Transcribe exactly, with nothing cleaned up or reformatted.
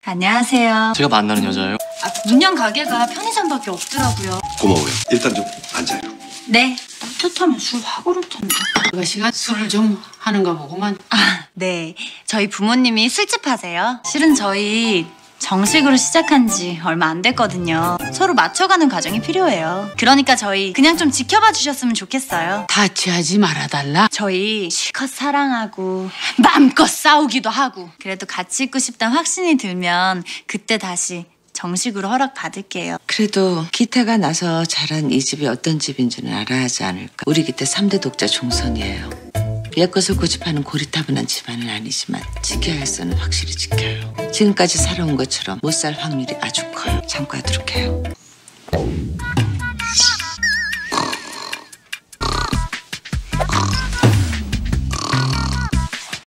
안녕하세요. 제가 만나는 여자예요? 아, 문양 가게가 편의점밖에 없더라고요. 고마워요. 일단 좀 앉아요. 네. 따뜻하면 술 확 오를 텐데. 아가씨가 술을 좀 하는가 보구만. 아, 네. 저희 부모님이 술집 하세요. 실은 저희 정식으로 시작한 지 얼마 안 됐거든요. 서로 맞춰가는 과정이 필요해요. 그러니까 저희 그냥 좀 지켜봐 주셨으면 좋겠어요. 다치하지 말아달라. 저희 실컷 사랑하고 마음껏 싸우기도 하고 그래도 같이 있고 싶다는 확신이 들면 그때 다시 정식으로 허락 받을게요. 그래도 기태가 나서 자란 이 집이 어떤 집인지는 알아야 하지 않을까. 우리 기태 삼 대 독자 종선이에요. 옛것을 고집하는 고리타분한 집안은 아니지만 지켜야 할 선은 확실히 지켜요. 지금까지 살아온 것처럼 못 살 확률이 아주 커요. 참고하도록 해요.